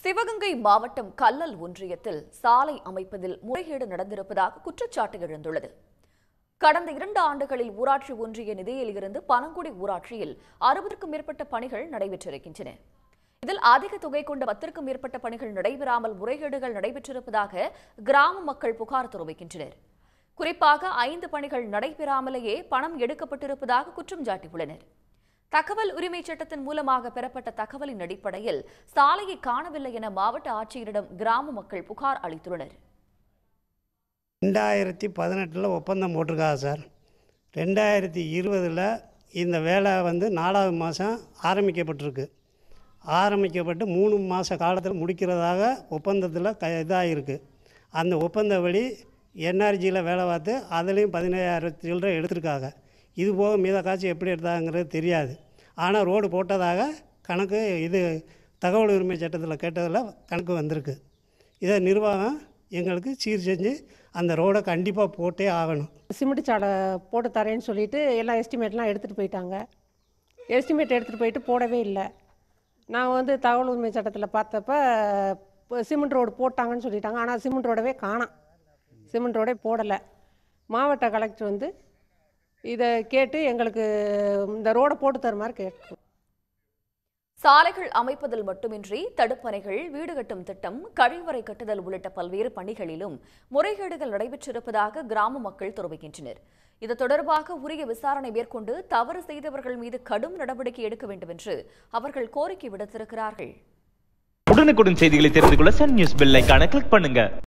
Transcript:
சிவகங்கை மாவட்டம் கல்லல் ஒன்றியத்தில் சாலை அமைப்பதில் முறைகேடு நடந்திருப்பதாக குற்றச்சாட்டு எழுந்துள்ளது. கடந்த 2 ஆண்டுகளில் ஊராட்சி ஒன்றிய நிதியில் இருந்து பனங்குடி ஊராட்சியில் 60க்கும் மேற்பட்ட பணிகள் நடைபெற்றிருக்கின்றன. இதில் அதிக தொகை கொண்ட 10க்கும் மேற்பட்ட பணிகள் நடைபெறாமல் முறைகேடுகள் நடைபெற்றிருப்பதாக கிராம மக்கள் புகார் தெரிவிக்கின்றனர். குறிப்பாக 5 பணிகள் நடைபெறாமலேயே பணம் எடுக்கப்பட்டிருப்பதாக குற்றம் சாட்டியுள்ளனர். தகவல் உரிமை சட்டத்தின் மூலமாக பெறப்பட்ட தகவலின் அடிப்படையில் சாலையை காணவில்லை என மாவட்ட ஆட்சியரிடம் கிராம மக்கள் புகார் அளித்துள்ளனர். 2018 ஒப்பந்தம் போட்டிருக்காங்க சார். 2020 இந்த வேலை 4வது மாதம் ஆரம்பிக்கப்பட்டிருக்கு. ஆரம்பிக்கப்பட்டு 3 மாத காலத்தில் முடிக்கிறதாக ஒப்பந்தத்தில் இதாகிருக்கு. அந்த ஒப்பந்தப்படி என்ஆர்ஜியில் வேலை பார்த்து அதுலேயும் 15,000 சில்லரை எடுத்திருக்காங்க. இது போக மீத காட்சி எப்படி எடுத்தாங்கிறது தெரியாது. ஆனால் ரோடு போட்டதாக கணக்கு தகவல் உரிமை சட்டத்தில் கேட்டதில் கணக்கு வந்திருக்கு. இதை நிர்வாகம் எங்களுக்கு சீர் செஞ்சு அந்த ரோடை கண்டிப்பாக போட்டே ஆகணும். சிமெண்ட் சாலை போட்டு தரேன்னு சொல்லிட்டு எல்லாம் எஸ்டிமேட்லாம் எடுத்துகிட்டு போயிட்டாங்க. எஸ்டிமேட் எடுத்துகிட்டு போயிட்டு போடவே இல்லை. நான் தகவல் உரிமை சட்டத்தில் பார்த்தப்ப சிமெண்ட் ரோடு போட்டாங்கன்னு சொல்லிட்டாங்க. ஆனால் சிமெண்ட் ரோடவே காணோம். சிமெண்ட் ரோடே போடலை. மாவட்ட கலெக்டர் இதை கேட்டு எங்களுக்கு இந்த ரோடை போட்டு தருமாறு கேட்கும். சாலைகள் அமைப்பதில் மட்டுமின்றி தடுப்பணைகள், வீடு கட்டும் திட்டம், கழிவறை கட்டுதல் உள்ளிட்ட பல்வேறு பணிகளிலும் முறைகேடுகள் நடைபெற்றிருப்பதாக கிராம மக்கள் தெரிவிக்கின்றனர். இது தொடர்பாக உரிய விசாரணை மேற்கொண்டு தவறு செய்தவர்கள் மீது கடும் நடவடிக்கை எடுக்க வேண்டும் என்று அவர்கள் கோரிக்கை விடுத்திருக்கிறார்கள். உடனுக்குடன் செய்திகளை தெரிந்து கொள்ள சன் நியூஸ் பெல் ஐகானை கிளிக் பண்ணுங்க.